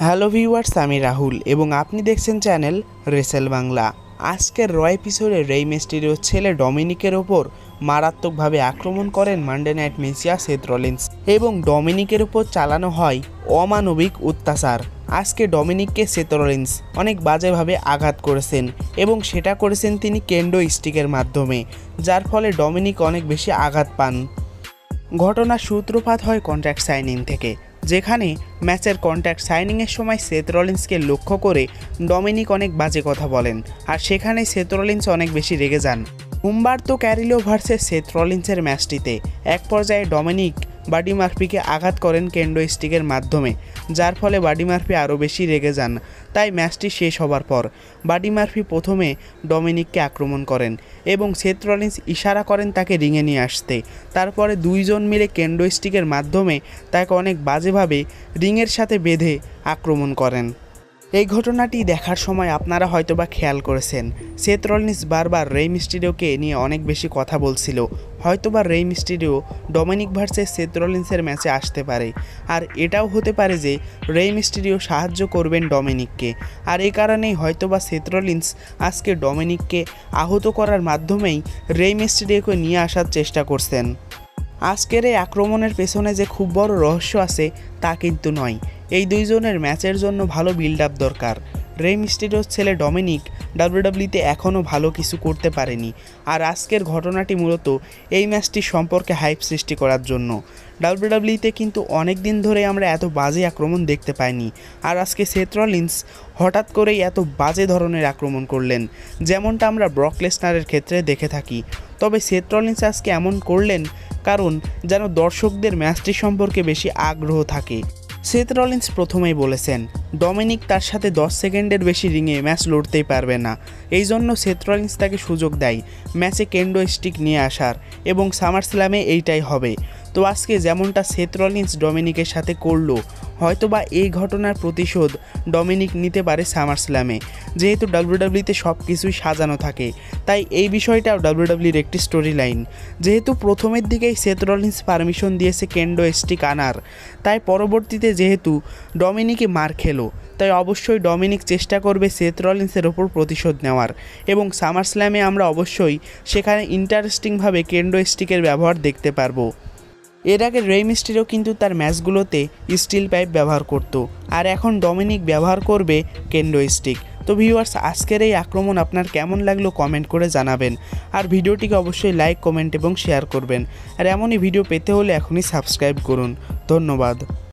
Hello viewers, আমি রাহুল এবং আপনি দেখছেন চ্যানেল রেসেল বাংলা। আজকের র এপিসোডে রেই মিস্টিরিওর ছেলে ডমিনিকের ওপর মারাত্মকভাবে আক্রমণ করেন Monday night Messiah Seth Rollins এবং ডমিনিকের ওপর চালানো হয় অমানবিক অত্যাচার। আজকে ডমিনিককে সেথ রলিন্স অনেক বাজেভাবে আঘাত করেছেন এবং সেটা করেছেন তিনি কেন্ডো স্টিকের মাধ্যমে, যার ফলে ডমিনিক অনেক বেশি আঘাত পান। ঘটনার সূত্রপাত হয় কন্ট্রাক্ট সাইনিং থেকে, যেখানে ম্যাচের কন্ট্রাক্ট সাইনিংয়ের সময় সেথ রলিন্সকে লক্ষ্য করে ডমিনিক অনেক বাজে কথা বলেন, আর সেখানেই সেথ রলিন্স অনেক বেশি রেগে যান। হুম্বার্তো ক্যারিলো ভার্সেস সেথ রলিন্সের ম্যাচটিতে এক পর্যায়ে ডমিনিক বাডি মার্ফিকে আঘাত করেন কেন্ডো স্টিকের মাধ্যমে, যার ফলে বাডি মার্ফি আরও বেশি রেগে যান। তাই ম্যাচটি শেষ হবার পর বাডি মার্ফি প্রথমে ডমিনিককে আক্রমণ করেন এবং সেথ রলিন্স ইশারা করেন তাকে রিংয়ে নিয়ে আসতে। তারপরে দুইজন মিলে কেন্ডো স্টিকের মাধ্যমে তাকে অনেক বাজেভাবে রিংয়ের সাথে বেঁধে আক্রমণ করেন। এই ঘটনাটি দেখার সময় আপনারা হয়তোবা খেয়াল করেছেন, সেথ রলিন্স বারবার রেই মিস্টিরিওকে নিয়ে অনেক বেশি কথা বলছিল। হয়তোবা Rey Mysterio Dominik versus Seth রলিন্সের ম্যাচে আসতে পারে, আর এটাও হতে পারে যে রেই মিস্টিরিও সাহায্য করবেন ডমিনিককে, আর এই কারণেই হয়তোবা সেথ রলিন্স আজকে ডমিনিককে আহত করার মাধ্যমেই রেই মিস্টিরিওকে নিয়ে আসার চেষ্টা করছেন। আজকের এই আক্রমণের পেছনে যে খুব বড় রহস্য আছে তা কিন্তু নয়। এই দুইজনের ম্যাচের জন্য ভালো বিল্ড আপ দরকার। রেই মিস্টিরিওর ছেলে ডমিনিক ডাব্লিউডাব্লিউইতে এখনও ভালো কিছু করতে পারেনি, আর আজকের ঘটনাটি মূলত এই ম্যাচটি সম্পর্কে হাইপ সৃষ্টি করার জন্য। ডাব্লিউডাব্লিউইতে কিন্তু অনেক দিন ধরে আমরা এত বাজে আক্রমণ দেখতে পাইনি, আর আজকে সেথ রলিন্স হঠাৎ করেই এত বাজে ধরনের আক্রমণ করলেন, যেমনটা আমরা ব্রক লেসনারের ক্ষেত্রে দেখে থাকি। তবে সেথ রলিন্স আজকে এমন করলেন কারণ যেন দর্শকদের ম্যাচটি সম্পর্কে বেশি আগ্রহ থাকে। সেথ রলিন্স প্রথমেই বলেছেন ডমিনিক তার সাথে 10 সেকেন্ডের বেশি রিংয়ে ম্যাচ লড়তেই পারবে না, এই জন্য সেথ রলিন্স তাকে সুযোগ দেয় ম্যাচে কেন্ডো স্টিক নিয়ে আসার, এবং সামার স্ল্যামে এইটাই হবে। তো আজকে যেমনটা সেথ রলিন্স ডমিনিকের সাথে করলো, হয়তোবা এই ঘটনার প্রতিশোধ ডমিনিক নিতে পারে সামার স্ল্যামে। যেহেতু ডাব্লিউডাব্লিউইতে সব কিছুই সাজানো থাকে, তাই এই বিষয়টাও ডাব্লিউডাব্লিউইর একটি স্টোরি লাইন। যেহেতু প্রথমের দিকেই সেথ রলিন্স পারমিশন দিয়েছে কেন্ডো স্টিক আনার, তাই পরবর্তীতে যেহেতু ডমিনিকে মার খেলো, তাই অবশ্যই ডমিনিক চেষ্টা করবে সেথ রলিন্সের ওপর প্রতিশোধ নেওয়ার, এবং সামার স্ল্যামে আমরা অবশ্যই সেখানে ইন্টারেস্টিংভাবে কেন্ডো স্টিকের ব্যবহার দেখতে পারবো। এর আগে রেই মিস্টিরিও কিন্তু তার ম্যাচগুলোতে স্টিল পাইপ ব্যবহার করত, আর এখন ডমিনিক ব্যবহার করবে কেন্ডো স্টিক। তো ভিউয়ার্স, আজকের এই আক্রমণ আপনার কেমন লাগলো কমেন্ট করে জানাবেন, আর ভিডিওটিকে অবশ্যই লাইক, কমেন্ট এবং শেয়ার করবেন। আর এমনই ভিডিও পেতে হলে এখনই সাবস্ক্রাইব করুন। ধন্যবাদ।